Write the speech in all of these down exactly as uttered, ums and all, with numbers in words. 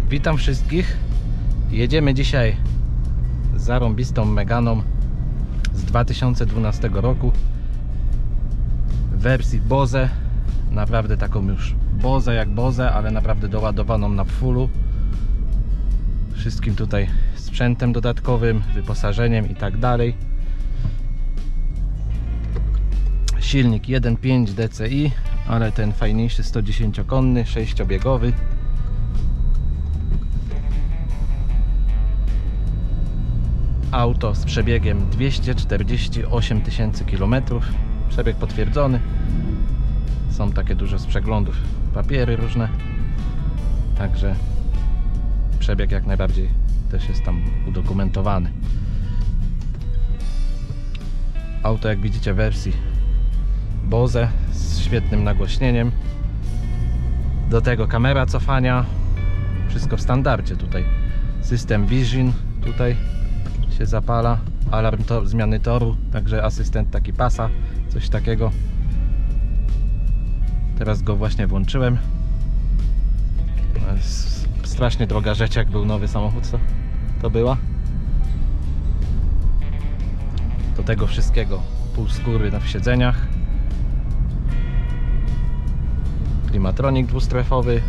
Witam wszystkich. Jedziemy dzisiaj zarąbistą Meganą z dwa tysiące dwunastego roku w wersji Bose. Naprawdę taką już Bose jak Bose, ale naprawdę doładowaną na fullu. Wszystkim tutaj sprzętem dodatkowym, wyposażeniem i tak dalej. Silnik jeden przecinek pięć D C I, ale ten fajniejszy sto dziesięć konny, sześciobiegowy. Auto z przebiegiem dwieście czterdzieści osiem tysięcy kilometrów. Przebieg potwierdzony. Są takie duże z przeglądów papiery różne. Także przebieg jak najbardziej też jest tam udokumentowany. Auto, jak widzicie, w wersji Bose z świetnym nagłośnieniem. Do tego kamera cofania. Wszystko w standardzie tutaj. System Vision tutaj się zapala. Alarm to, zmiany toru. Także asystent taki pasa. Coś takiego. Teraz go właśnie włączyłem. Strasznie droga rzecz, jak był nowy samochód, co to była. Do tego wszystkiego półskóry w siedzeniach. Klimatronik dwustrefowy.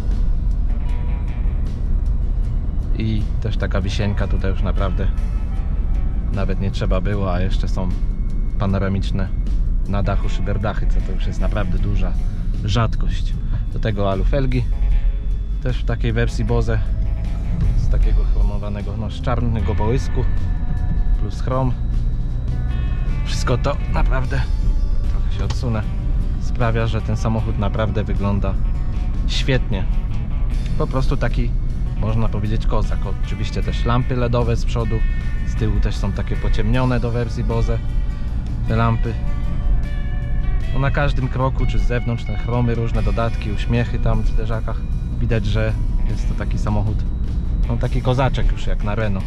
I też taka wisienka tutaj już naprawdę nawet nie trzeba było, a jeszcze są panoramiczne na dachu szyberdachy, co to już jest naprawdę duża rzadkość. Do tego alufelgi też w takiej wersji Bose z takiego chromowanego, no z czarnego połysku plus chrom. Wszystko to naprawdę, trochę się odsunę, sprawia, że ten samochód naprawdę wygląda świetnie. Po prostu taki, można powiedzieć, kozak. Oczywiście też lampy ledowe z przodu, z tyłu też są takie pociemnione do wersji Bose te lampy. No na każdym kroku, czy z zewnątrz, te chromy, różne dodatki, uśmiechy tam w zderzakach. Widać, że jest to taki samochód, no taki kozaczek już jak na Renault.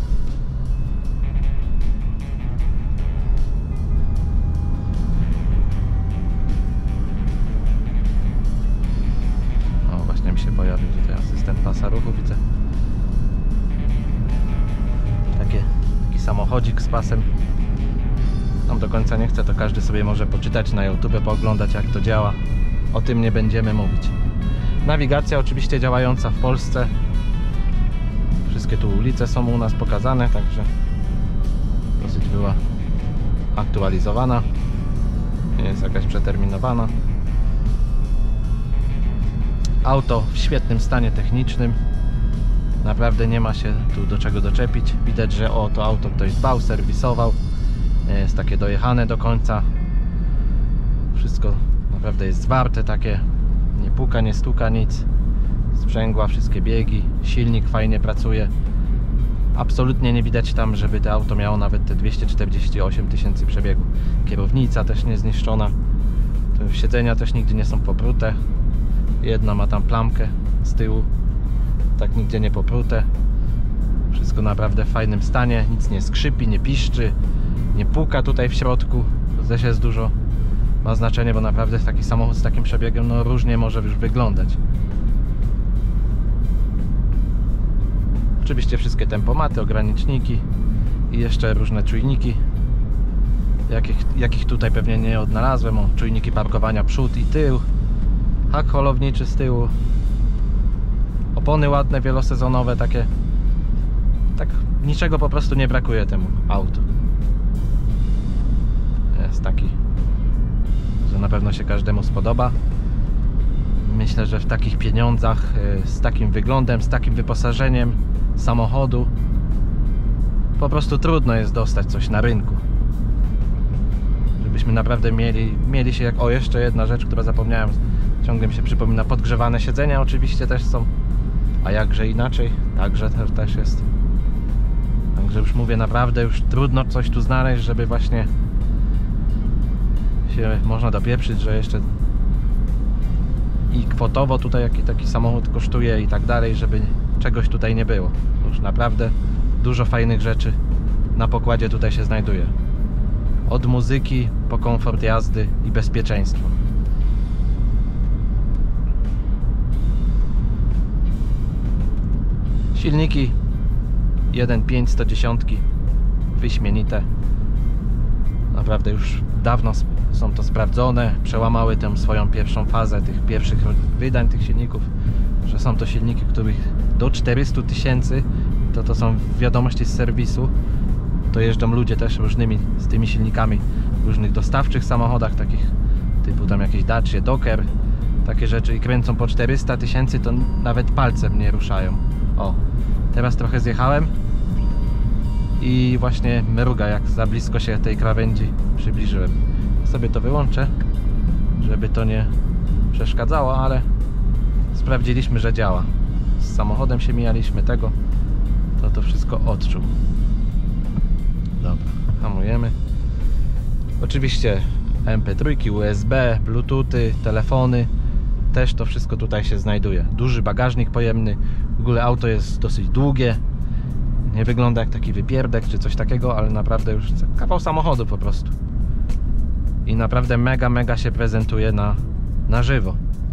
O, właśnie mi się pojawił tutaj asystent pasa ruchu, widzę. Takie, taki samochodzik z pasem. Tam do końca nie chcę, to każdy sobie może poczytać na YouTube, pooglądać, jak to działa. O tym nie będziemy mówić. Nawigacja oczywiście działająca w Polsce. Wszystkie tu ulice są u nas pokazane, także dosyć była aktualizowana. Nie jest jakaś przeterminowana. Auto w świetnym stanie technicznym. Naprawdę nie ma się tu do czego doczepić. Widać, że o to auto ktoś dbał, serwisował. Nie jest takie dojechane do końca. Wszystko naprawdę jest zwarte, takie nie puka, nie stuka nic. Sprzęgła, wszystkie biegi. Silnik fajnie pracuje. Absolutnie nie widać tam, żeby to auto miało nawet te dwieście czterdzieści osiem tysięcy przebiegu. Kierownica też nie zniszczona. Siedzenia też nigdzie nie są poprute. Jedna ma tam plamkę z tyłu. Tak nigdzie nie poprute. Wszystko naprawdę w fajnym stanie. Nic nie skrzypi, nie piszczy, nie puka tutaj w środku. To też jest dużo, ma znaczenie, bo naprawdę taki samochód z takim przebiegiem no różnie może już wyglądać. Oczywiście wszystkie tempomaty, ograniczniki i jeszcze różne czujniki, jakich, jakich tutaj pewnie nie odnalazłem. O, czujniki parkowania przód i tył, hak holowniczy z tyłu, opony ładne, wielosezonowe, takie. Tak niczego po prostu nie brakuje temu autu. Jest taki, że na pewno się każdemu spodoba. Myślę, że w takich pieniądzach, z takim wyglądem, z takim wyposażeniem samochodu po prostu trudno jest dostać coś na rynku. Żebyśmy naprawdę mieli, mieli się jak... O, jeszcze jedna rzecz, która zapomniałem, ciągle mi się przypomina, podgrzewane siedzenia oczywiście też są. A jakże inaczej, także też jest. Także już mówię, naprawdę już trudno coś tu znaleźć, żeby właśnie się można dopieprzyć, że jeszcze i kwotowo tutaj jaki taki samochód kosztuje i tak dalej, żeby czegoś tutaj nie było. Już naprawdę dużo fajnych rzeczy na pokładzie tutaj się znajduje. Od muzyki po komfort jazdy i bezpieczeństwo. Silniki jeden pięć sto dziesięć, wyśmienite. Naprawdę już dawno są to sprawdzone, przełamały tę swoją pierwszą fazę tych pierwszych wydań tych silników, że są to silniki, których do czterystu tysięcy, to to są wiadomości z serwisu. To jeżdżą ludzie też różnymi z tymi silnikami w różnych dostawczych samochodach, takich typu tam jakieś Dacia, Docker, takie rzeczy, i kręcą po czterysta tysięcy, to nawet palcem nie ruszają. O, teraz trochę zjechałem i właśnie mruga, jak za blisko się tej krawędzi przybliżyłem. Sobie to wyłączę, żeby to nie przeszkadzało, ale sprawdziliśmy, że działa. Z samochodem się mijaliśmy, tego to to wszystko odczuł. Dobra, hamujemy. Oczywiście em pe trzy, u es be, bluetoothy, telefony, też to wszystko tutaj się znajduje. Duży bagażnik pojemny, w ogóle auto jest dosyć długie, nie wygląda jak taki wypierdek czy coś takiego, ale naprawdę już kawał samochodu po prostu. I naprawdę mega, mega się prezentuje na, na żywo.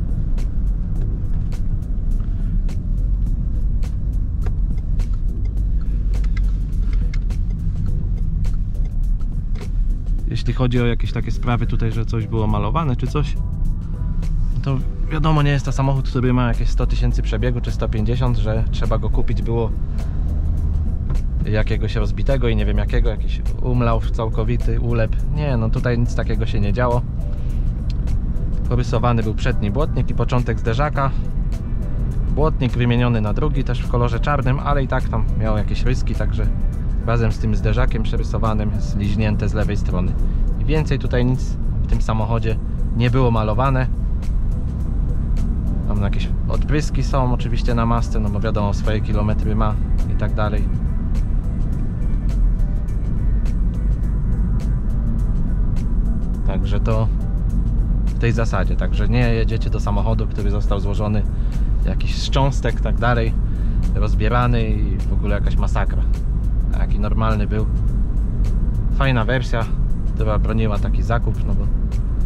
Jeśli chodzi o jakieś takie sprawy tutaj, że coś było malowane czy coś, to wiadomo, nie jest to samochód, który ma jakieś sto tysięcy przebiegu czy sto pięćdziesiąt, że trzeba go kupić było jakiegoś rozbitego i nie wiem jakiego, jakiś umlaw całkowity, ulep. Nie, no tutaj nic takiego się nie działo. Porysowany był przedni błotnik i początek zderzaka. Błotnik wymieniony na drugi, też w kolorze czarnym, ale i tak tam miał jakieś ryski, także razem z tym zderzakiem przerysowanym jest liźnięte z lewej strony. I więcej tutaj nic w tym samochodzie nie było malowane. Tam jakieś odpryski są oczywiście na masce, no bo wiadomo, swoje kilometry ma i tak dalej. Także to w tej zasadzie, także nie jedziecie do samochodu, który został złożony jakiś z cząstek, tak dalej, rozbierany i w ogóle jakaś masakra. Jaki normalny był. Fajna wersja, która broniła taki zakup, no bo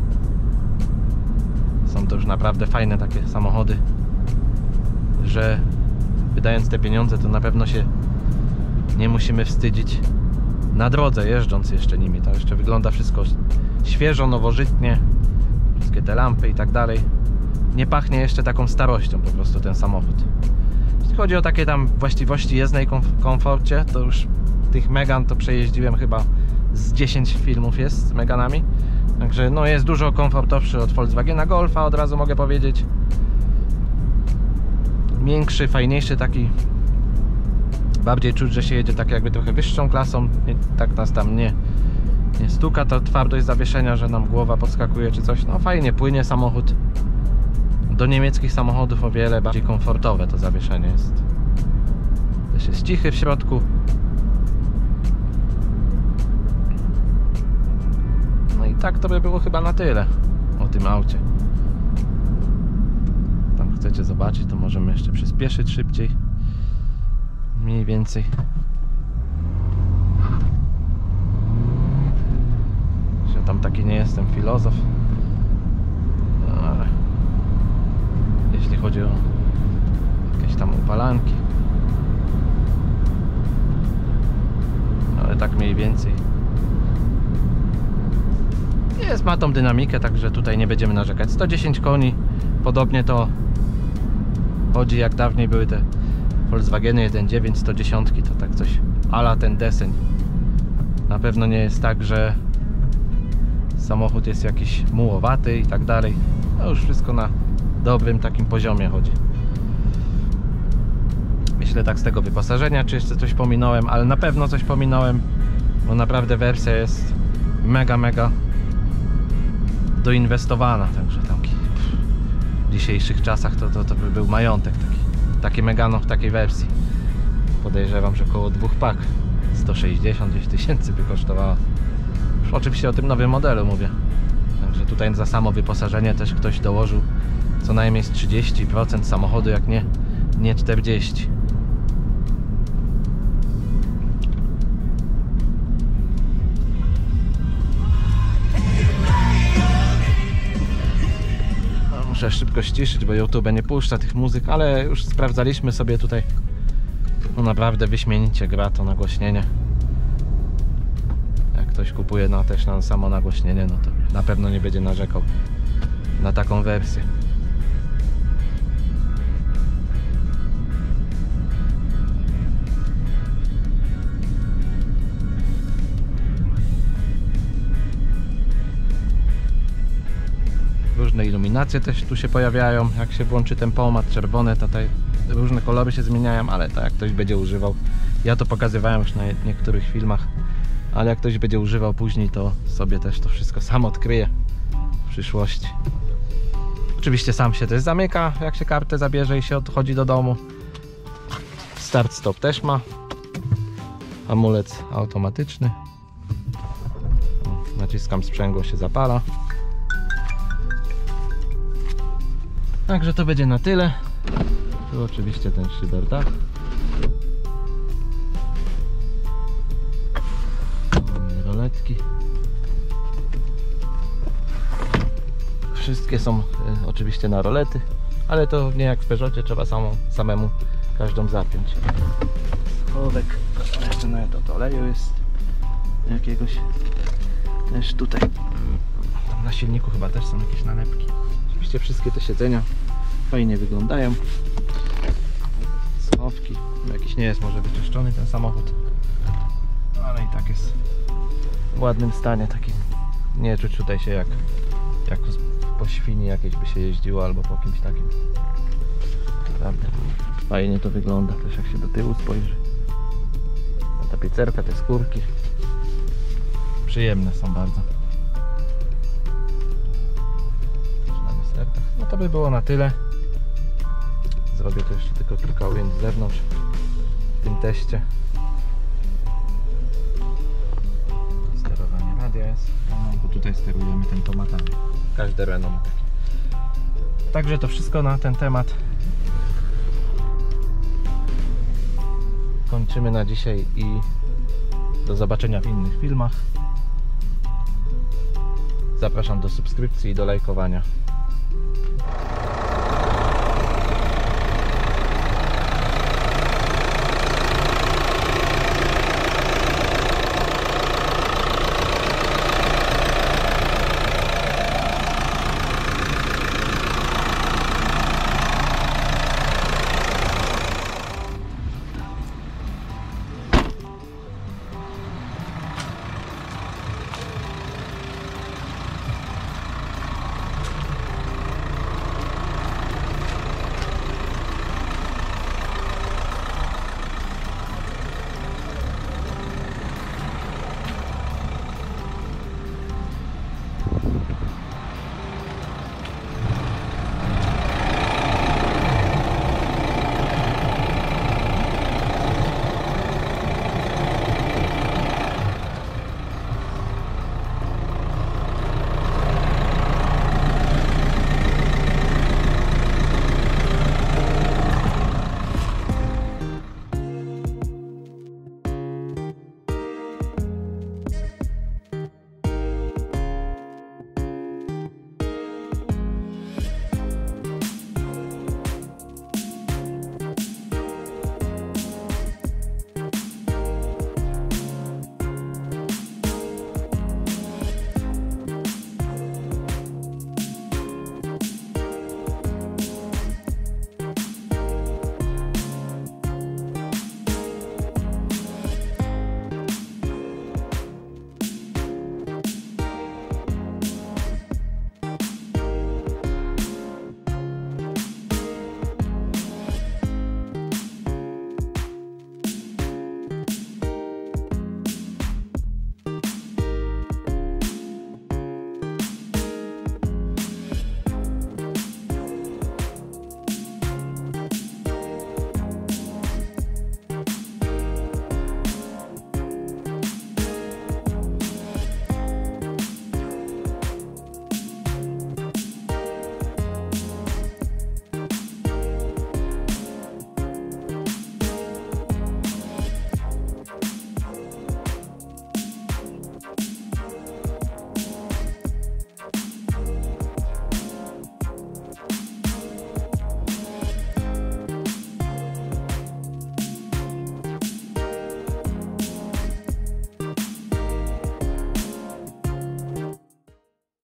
są to już naprawdę fajne takie samochody, że wydając te pieniądze, to na pewno się nie musimy wstydzić na drodze, jeżdżąc jeszcze nimi. To jeszcze wygląda wszystko świeżo, nowożytnie, wszystkie te lampy i tak dalej. Nie pachnie jeszcze taką starością po prostu ten samochód. Jeśli chodzi o takie tam właściwości jezdnej, komforcie, to już tych Megane to przejeździłem chyba z dziesięć filmów jest z Meganami. Także no jest dużo komfortowszy od Volkswagena Golfa, od razu mogę powiedzieć. Miększy, fajniejszy taki. Bardziej czuć, że się jedzie tak jakby trochę wyższą klasą. Nie, tak nas tam nie, nie stuka ta twardość zawieszenia, że nam głowa podskakuje czy coś. No fajnie płynie samochód. Do niemieckich samochodów o wiele bardziej komfortowe to zawieszenie jest. Też jest cichy w środku. No i tak to by było chyba na tyle o tym aucie. Tam chcecie zobaczyć, to możemy jeszcze przyspieszyć szybciej. Mniej więcej. Że tam taki nie jestem filozof. Ale jeśli chodzi o jakieś tam upalanki, ale tak mniej więcej jest, ma tą dynamikę, także tutaj nie będziemy narzekać. sto dziesięć koni, podobnie to chodzi jak dawniej były te Volkswageny jeden dziewięć, sto dziesięć, to tak coś ala ten deseń. Na pewno nie jest tak, że samochód jest jakiś mułowaty i tak dalej. To już wszystko na dobrym takim poziomie chodzi. Myślę tak z tego wyposażenia, czy jeszcze coś pominąłem, ale na pewno coś pominąłem, bo naprawdę wersja jest mega, mega doinwestowana, także tam w dzisiejszych czasach to, to, to by był majątek taki. Takie Megano w takiej wersji. Podejrzewam, że około dwóch pak sto sześćdziesiąt gdzieś tysięcy by kosztowała. Już oczywiście o tym nowym modelu mówię. Także tutaj za samo wyposażenie też ktoś dołożył co najmniej z trzydzieści procent samochodu, jak nie, nie czterdzieści procent. Muszę szybko ściszyć, bo YouTube nie puszcza tych muzyk, ale już sprawdzaliśmy sobie tutaj No naprawdę wyśmienicie gra to nagłośnienie. Jak ktoś kupuje na też na samo nagłośnienie, no to na pewno nie będzie narzekał na taką wersję. Różne iluminacje też tu się pojawiają, jak się włączy tempomat, czerwone, tutaj różne kolory się zmieniają, ale tak jak ktoś będzie używał, ja to pokazywałem już na niektórych filmach, ale jak ktoś będzie używał później, to sobie też to wszystko sam odkryje w przyszłości. Oczywiście sam się też zamyka, jak się kartę zabierze i się odchodzi do domu. Start stop też ma, hamulec automatyczny, naciskam sprzęgło, się zapala. Także to będzie na tyle. Tu oczywiście ten szyberdach. Mamy roletki. Wszystkie są y, oczywiście na rolety, ale to nie jak w Peugeotie, trzeba samą, samemu każdą zapiąć. Schowek, jeszcze nawet od oleju jest jakiegoś. Też tutaj tam na silniku chyba też są jakieś nalepki. Oczywiście wszystkie te siedzenia fajnie wyglądają. Schowki. Jakiś nie jest może wyczyszczony ten samochód, ale i tak jest w ładnym stanie. Takim nie czuć tutaj się jak, jak po świni jakiejś by się jeździło albo po kimś takim. Naprawdę fajnie to wygląda też jak się do tyłu spojrzy. Ta tapicerka, te skórki przyjemne są bardzo. No to by było na tyle. Zrobię to jeszcze tylko kilka ujęć z zewnątrz w tym teście. Sterowanie radia jest, no, bo tutaj sterujemy tempomatami. Każde Renault ma taki. Także to wszystko na ten temat. Kończymy na dzisiaj i do zobaczenia w innych filmach. Zapraszam do subskrypcji i do lajkowania.